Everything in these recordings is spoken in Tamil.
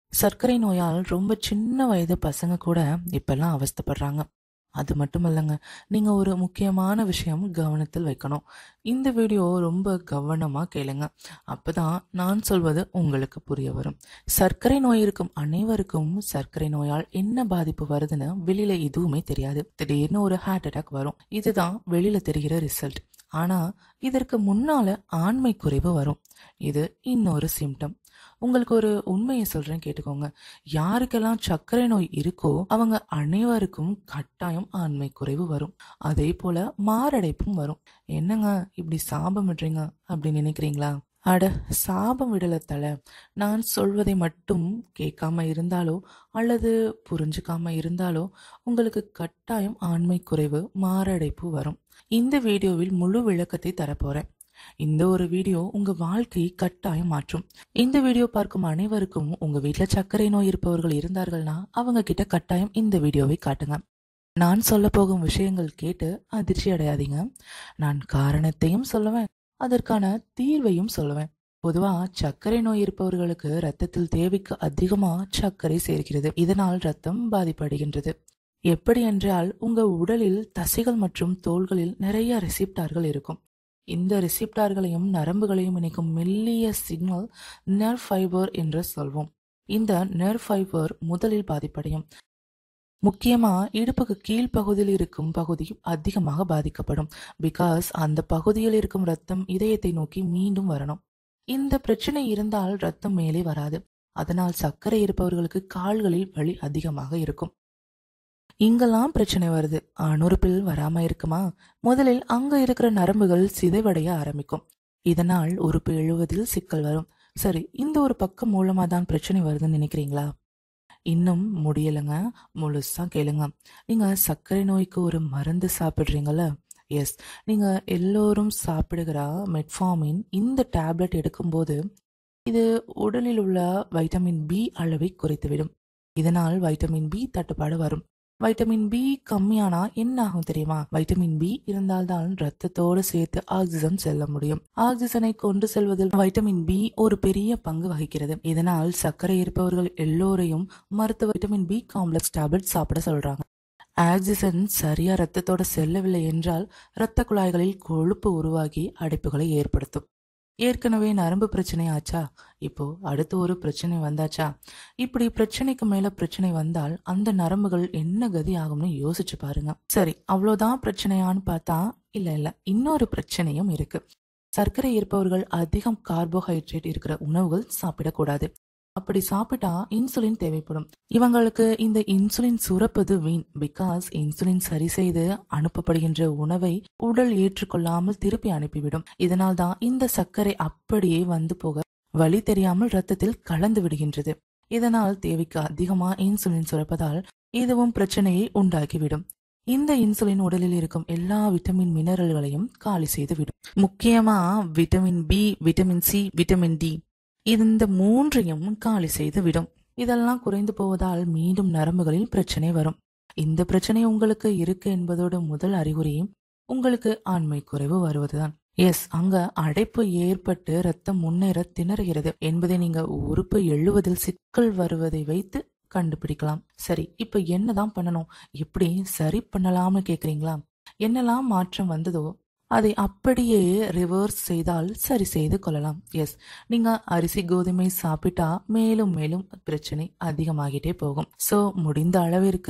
சர்க்கரை நோயால் ரொம்ப சின்ன வயது பசங்க கூட இப்பெல்லாம் அவஸ்தைப்படுறாங்க. அது மட்டும் இல்லைங்க, நீங்க ஒரு முக்கியமான விஷயம் கவனத்தில் வைக்கணும். இந்த வீடியோ ரொம்ப கவனமா கேளுங்க. அப்பதான் நான் சொல்வது உங்களுக்கு புரிய வரும். சர்க்கரை நோய் இருக்கும் அனைவருக்கும் சர்க்கரை நோயால் என்ன பாதிப்பு வருதுன்னு வெளியில எதுவுமே தெரியாது. திடீர்னு ஒரு ஹார்ட் அட்டாக் வரும். இதுதான் வெளியில தெரிகிற ரிசல்ட். ஆனா இதற்கு முன்னால ஆண்மை குறைவு வரும். இது இன்னொரு சிம்டம். உங்களுக்கு ஒரு உண்மையை சொல்றேன், கேட்டுக்கோங்க. யாருக்கெல்லாம் சர்க்கரை நோய் இருக்கோ அவங்க அனைவருக்கும் கட்டாயம் ஆண்மை குறைவு வரும். அதே போல மாரடைப்பும் வரும். என்னங்க இப்படி சாபம் விடுறீங்க அப்படின்னு நினைக்கிறீங்களா? அட, சாபம் விடல தல. நான் சொல்வதை மட்டும் கேட்காம இருந்தாலோ அல்லது புரிஞ்சுக்காம இருந்தாலோ உங்களுக்கு கட்டாயம் ஆண்மை குறைவு, மாரடைப்பு வரும். இந்த வீடியோவில் முழு விளக்கத்தை தரப்போறேன். இந்த ஒரு வீடியோ உங்க வாழ்க்கையை கட்டாயம் மாற்றும். இந்த வீடியோ பார்க்கும் அனைவருக்கும் உங்க வீட்டுல சர்க்கரை நோய் இருப்பவர்கள் இருந்தார்கள்னா அவங்க கிட்ட கட்டாயம் இந்த வீடியோவை காட்டுங்க. நான் சொல்ல போகும் விஷயங்கள் கேட்டு அதிர்ச்சி அடையாதீங்க. நான் காரணத்தையும் சொல்லுவேன், அதற்கான தீர்வையும் சொல்லுவேன். பொதுவா சர்க்கரை நோய் இருப்பவர்களுக்கு ரத்தத்தில் தேவைக்கு அதிகமா சர்க்கரை சேர்க்கிறது. இதனால் ரத்தம் பாதிப்படைகின்றது. எப்படி என்றால், உங்க உடலில் தசைகள் மற்றும் தோள்களில் நிறைய ரிசிப்டார்கள் இருக்கும். இந்த ரிசிப்டார்களையும் நரம்புகளையும் இணைக்கும் மெல்லிய சிக்னல் நர்வ் ஃபைபர் என்று சொல்வோம். இந்த நர்வ் ஃபைபர் முதலில் பாதிப்படையும். முக்கியமா இடுப்புக்கு கீழ் பகுதியில் இருக்கும் பகுதி அதிகமாக பாதிக்கப்படும். பிகாஸ் அந்த பகுதியில் இருக்கும் ரத்தம் இதயத்தை நோக்கி மீண்டும் வரணும். இந்த பிரச்சனை இருந்தால் ரத்தம் மேலே வராது. அதனால் சர்க்கரை இருப்பவர்களுக்கு கால்களில் வலி அதிகமாக இருக்கும். இங்கெல்லாம் பிரச்சனை வருது, அணுறுப்பில் வராம இருக்குமா? முதலில் அங்க இருக்கிற நரம்புகள் சிதைவடைய ஆரம்பிக்கும். இதனால் உறுப்பு எழுவதில் சிக்கல் வரும். சரி, இந்த ஒரு பக்கம் மூலமா தான் பிரச்சனை வருதுன்னு நினைக்கிறீங்களா? இன்னும் முடியலைங்க, முழுசா கேளுங்க. நீங்க சர்க்கரை நோய்க்கு ஒரு மருந்து சாப்பிடுறீங்கல்ல? எஸ், நீங்க எல்லோரும் சாப்பிடுகிற மெட்ஃபார்மின் இந்த டேப்லெட் எடுக்கும்போது இது உடலில் உள்ள வைட்டமின் பி அளவை குறைத்துவிடும். இதனால் வைட்டமின் பி தட்டுப்பாடு வரும். வைட்டமின் பி கம்மியானா என்ன ஆகும் தெரியுமா? வைட்டமின் பி இருந்தால்தான் ரத்தத்தோடு சேர்த்து ஆக்சிஜன் செல்ல முடியும். ஆக்சிஜனை கொண்டு செல்வதில் வைட்டமின் பி ஒரு பெரிய பங்கு வகிக்கிறது. இதனால் சர்க்கரை இருப்பவர்கள் எல்லோரையும் மருத்துவ வைட்டமின் பி காம்ப்ளெக்ஸ் டேப்லெட் சாப்பிட சொல்றாங்க. ஆக்சிஜன் சரியா ரத்தத்தோட செல்லவில்லை என்றால் இரத்த குழாய்களில் கொழுப்பு உருவாகி அடைப்புகளை ஏற்படுத்தும். ஏற்கனவே நரம்பு பிரச்சனை ஆச்சா, இப்போ அடுத்து ஒரு பிரச்சனை வந்தாச்சா? இப்படி பிரச்சனைக்கு மேல பிரச்சனை வந்தால் அந்த நரம்புகள் என்ன கதி ஆகும்னு யோசிச்சு பாருங்க. சரி, அவ்வளவுதான் பிரச்சனையான்னு பார்த்தா இல்ல, இன்னொரு பிரச்சனையும் இருக்கு. சர்க்கரை இருப்பவர்கள் அதிகம் கார்போஹைட்ரேட் இருக்கிற உணவுகள் சாப்பிடக்கூடாது. அப்படி சாப்பிட்டா இன்சுலின் தேவைப்படும். இவங்களுக்கு இந்த இன்சுலின் சுரப்பது வீண். பிகாஸ் இன்சுலின் சரி செய்து அனுப்பப்படுகின்ற உணவை உடல் ஏற்றுக்கொள்ளாமல் திருப்பி அனுப்பிவிடும். இதனால் தான் இந்த சர்க்கரை அப்படியே வந்து போக வழி தெரியாமல் ரத்தத்தில் கலந்து விடுகின்றது. இதனால் தேவைக்கு அதிகமா இன்சுலின் சுரப்பதால் இதுவும் பிரச்சனையை உண்டாக்கிவிடும். இந்த இன்சுலின் உடலில் இருக்கும் எல்லா விட்டமின் மினரல்களையும் காலி செய்து விடும். முக்கியமா vitamin B, vitamin C, vitamin D, இந்த மூன்றையும் காலி செய்து விடும். இதெல்லாம் குறைந்து போவதால் மீண்டும் நரம்புகளில் பிரச்சனை வரும். இந்த பிரச்சனை உங்களுக்கு இருக்கு என்பதோட முதல் அறிகுறியும் உங்களுக்கு ஆண்மை குறைவு வருவதுதான். எஸ், அங்க அடைப்பு ஏற்பட்டு ரத்தம் முன்னேற திணறுகிறது என்பதை நீங்க உறுப்பு எழுவதில் சிக்கல் வருவதை வைத்து கண்டுபிடிக்கலாம். சரி, இப்ப என்னதான் பண்ணணும், எப்படி சரி பண்ணலாம்னு கேக்குறீங்களா? என்னெல்லாம் மாற்றம் வந்ததோ அதை அப்படியே ரிவர்ஸ் செய்தால் சரி செய்து கொள்ளலாம். எஸ், நீங்க அரிசி கோதுமை சாப்பிட்டா மேலும் மேலும் பிரச்சனை அதிகமாகிட்டே போகும். சோ முடிந்த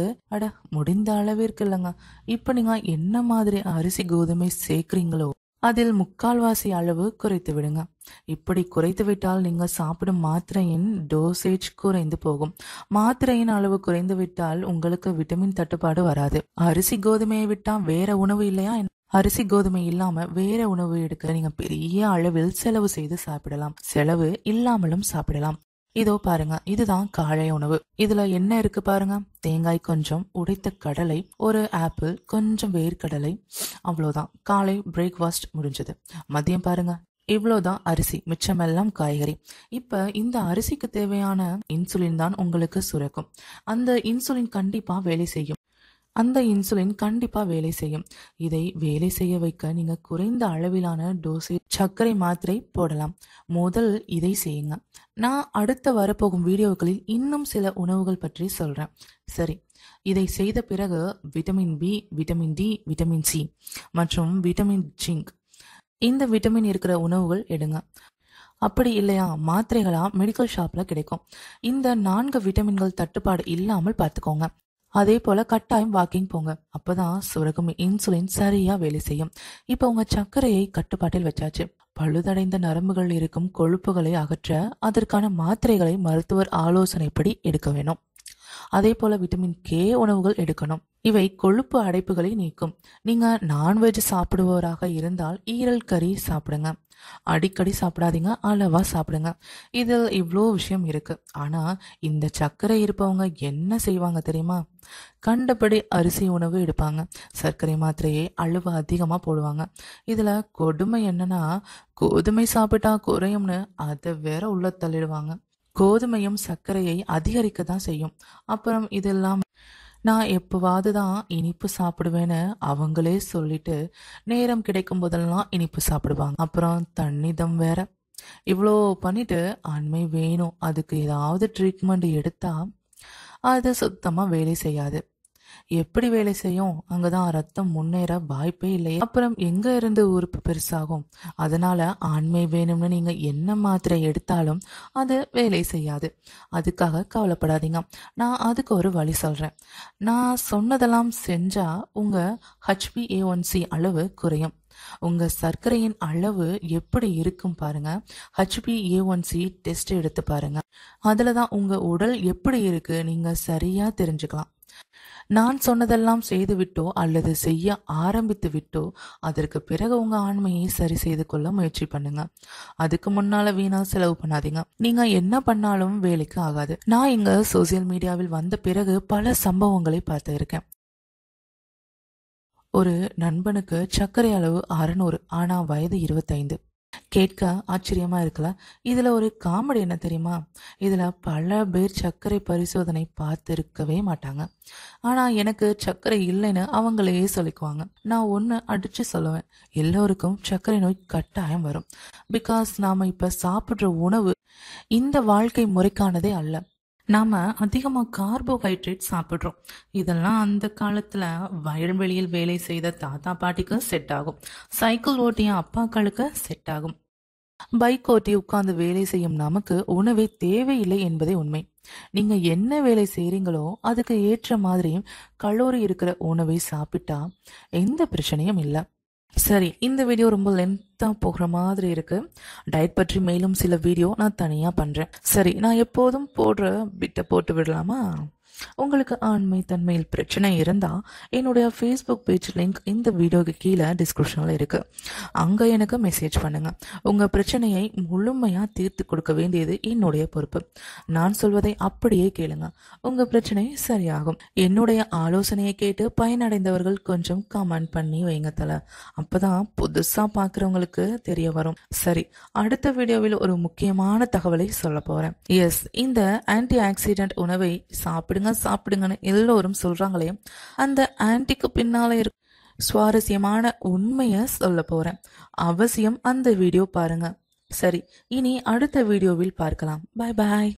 அளவிற்கு இல்லைங்க, இப்ப நீங்க என்ன மாதிரி அரிசி கோதுமை சேர்க்கிறீங்களோ அதில் முக்கால்வாசி அளவு குறைத்து விடுங்க. இப்படி குறைத்து விட்டால் நீங்க சாப்பிடும் மாத்திரையின் டோசேஜ் குறைந்து போகும். மாத்திரையின் அளவு குறைந்து விட்டால் உங்களுக்கு விட்டமின் தட்டுப்பாடு வராது. அரிசி கோதுமையை விட்டா வேற உணவு இல்லையா? அரிசி கோதுமை இல்லாம வேற உணவு எடுக்க நீங்க பெரிய அளவில் செலவு செய்து சாப்பிடலாம். செலவு இல்லாமலும் சாப்பிடலாம். இதோ பாருங்க, இதுதான் காலை உணவு. இதுல என்ன இருக்கு பாருங்க. தேங்காய் கொஞ்சம், உடைத்த கடலை, ஒரு ஆப்பிள், கொஞ்சம் வேர்க்கடலை, அவ்வளவுதான். காலை பிரேக்ஃபாஸ்ட் முடிஞ்சது. மதியம் பாருங்க, இவ்வளவுதான் அரிசி, மிச்சமெல்லாம் காய்கறி. இப்ப இந்த அரிசிக்கு தேவையான இன்சுலின் தான் உங்களுக்கு சுரக்கும். அந்த இன்சுலின் கண்டிப்பா வேலை செய்யும். அந்த இன்சுலின் கண்டிப்பா வேலை செய்யும். இதை வேலை செய்ய வைக்க நீங்க குறைந்த அளவிலான டோசேஜ் சர்க்கரை மாத்திரை போடலாம். முதல் இதை செய்யுங்க. நான் அடுத்த வரப்போகும் வீடியோக்களில் இன்னும் சில உணவுகள் பற்றி சொல்றேன். சரி, இதை செய்த பிறகு vitamin B, vitamin D, vitamin C மற்றும் விட்டமின் ஜிங்க் இந்த விட்டமின் இருக்கிற உணவுகள் எடுங்க. அப்படி இல்லையா, மாத்திரைகளா மெடிக்கல் ஷாப்ல கிடைக்கும். இந்த 4 விட்டமின்கள் தட்டுப்பாடு இல்லாமல் பார்த்துக்கோங்க. அதே போல கட்டாயம் வாக்கிங் போங்க. அப்பதான் சுரக்கும் இன்சுலின் சரியா வேலை செய்யும். இப்ப உங்க சர்க்கரையை கட்டுப்பாட்டில் வச்சாச்சு. பழுதடைந்த நரம்புகள் இருக்கும் கொழுப்புகளை அகற்ற அதற்கான மாத்திரைகளை மருத்துவர் ஆலோசனைப்படி எடுக்க வேணும். அதே போல விட்டமின் கே உணவுகள் எடுக்கணும். இவை கொழுப்பு அடைப்புகளை நீக்கும். நீங்க நான்வெஜ் சாப்பிடுபவராக இருந்தால் ஈரல் கறி சாப்பிடுங்க. அடிக்கடி சாப்பிடாதீங்க, அளவா சாப்பிடுங்க. இதில் இவ்வளோ விஷயம் இருக்கு. ஆனா இந்த சர்க்கரை இருப்பவங்க என்ன செய்வாங்க தெரியுமா? கண்டபடி அரிசி உணவு எடுப்பாங்க. சர்க்கரை மாத்திரையை அளவு அதிகமா போடுவாங்க. இதுல கொடுமை என்னன்னா, கோதுமை சாப்பிட்டா குறையும்னு அதை வேற உள்ள தள்ளிடுவாங்க. கோதுமையும் சர்க்கரையை அதிகரிக்க தான் செய்யும். அப்புறம் இதெல்லாம் நான் எப்பவாவது தான் இனிப்பு சாப்பிடுவேன்னு அவங்களே சொல்லிட்டு நேரம் கிடைக்கும் போதெல்லாம் இனிப்பு சாப்பிடுவாங்க. அப்புறம் தண்ணி தம் வேற. இவ்வளோ பண்ணிட்டு ஆண்மை வேணும், அதுக்கு ஏதாவது ட்ரீட்மெண்ட் எடுத்தா அது சுத்தமா வேலை செய்யாது. எப்படி வேலை செய்யும்? அங்கதான் ரத்தம் முன்னேற வாய்ப்பே இல்லையே. அப்புறம் எங்க இருந்து உறுப்பு பெருசாகும்? அதனால ஆண்மை வேணும்னு நீங்க என்ன மாத்திரை எடுத்தாலும் அது வேலை செய்யாது. அதுக்காக கவலைப்படாதீங்க. நான் அதுக்கு ஒரு வழி சொல்றேன். நான் சொன்னதெல்லாம் செஞ்சா உங்க HbA1c அளவு குறையும். உங்க சர்க்கரையின் அளவு எப்படி இருக்கும் பாருங்க. HbA1c டெஸ்ட் எடுத்து பாருங்க. அதுலதான் உங்க உடல் எப்படி இருக்கு நீங்க சரியா தெரிஞ்சுக்கலாம். நான் சொன்னதெல்லாம் செய்து விட்டோ அல்லது செய்ய ஆரம்பித்து விட்டோ அதற்கு பிறகு உங்க ஆண்மையை சரி செய்து கொள்ள முயற்சி பண்ணுங்க. அதுக்கு முன்னால வீணா செலவு பண்ணாதீங்க. நீங்க என்ன பண்ணாலும் வேலைக்கு ஆகாது. நான் இங்க சோசியல் மீடியாவில் வந்த பிறகு பல சம்பவங்களை பார்த்து இருக்கேன். ஒரு நண்பனுக்கு சர்க்கரை அளவு 600, ஆனா வயது 25. கேட்க ஆச்சரியமா இருக்கல. இதுல ஒரு காமெடி என்ன தெரியுமா? இதுல பல பேர் சர்க்கரை பரிசோதனை பார்த்திருக்கவே மாட்டாங்க. ஆனா எனக்கு சர்க்கரை இல்லைன்னு அவங்களே சொல்லிக்குவாங்க. நான் ஒண்ணு அடிச்சு சொல்லுவேன், எல்லோருக்கும் சர்க்கரை நோய் கட்டாயம் வரும். பிகாஸ் நாம இப்ப சாப்பிடுற உணவு இந்த வாழ்க்கை முறைக்கானதே அல்ல. நாம அதிகமா கார்போஹைட்ரேட் சாப்பிடுறோம். இதெல்லாம் அந்த காலத்துல வயல்வெளியில் வேலை செய்த தாத்தா பாட்டிக்கு செட் ஆகும். சைக்கிள் ஓட்டிய அப்பாக்களுக்கு செட் ஆகும். பைக் ஓட்டி உட்கார்ந்து வேலை செய்யும் நமக்கு உணவே தேவையில்லை என்பதே உண்மை. நீங்க என்ன வேலை செய்றீங்களோ அதுக்கு ஏற்ற மாதிரி கலோரி இருக்கிற உணவை சாப்பிட்டா எந்த பிரச்சனையும் இல்லை. சரி, இந்த வீடியோ ரொம்ப லென்த்தா போகிற மாதிரி இருக்கு. டயட் பற்றி மேலும் சில வீடியோ நான் தனியா பண்றேன். சரி, நான் எப்போதும் போடுற பிட்ட போட்டு விடலாமா? உங்களுக்கு ஆண்மை தன்மையில் பிரச்சனை இருந்தா என்னுடைய ஃபேஸ்புக் பேஜ் லிங்க் இந்த வீடியோக்கு கீழே டிஸ்கிரிப்ஷன்ல இருக்கு. அங்க எனக்கு மெசேஜ் பண்ணுங்க. உங்க பிரச்சனையை முழுமையா தீர்த்து கொடுக்க வேண்டியது என்னுடைய பொறுப்பு. நான் சொல்வதை அப்படியே கேளுங்க, உங்க பிரச்சனை சரியாகும். என்னுடைய ஆலோசனையை கேட்டு பயனடைந்தவர்கள் கொஞ்சம் கமெண்ட் பண்ணி வைங்க தல. அப்பதான் புதுசா பாக்குறவங்களுக்கு தெரிய வரும். சரி, அடுத்த வீடியோவில் ஒரு முக்கியமான தகவலை சொல்ல போறேன். எஸ், இந்த ஆன்டி ஆக்சிடென்ட் உணவை சாப்பிடுங்கன்னு எல்லோரும் சொல்றாங்களே, அந்த ஆன்டிக்கு பின்னால சுவாரஸ்யமான உண்மைய சொல்ல போறேன். அவசியம் அந்த வீடியோ பாருங்க. சரி, இனி அடுத்த வீடியோவில் பார்க்கலாம். பாய் பாய்.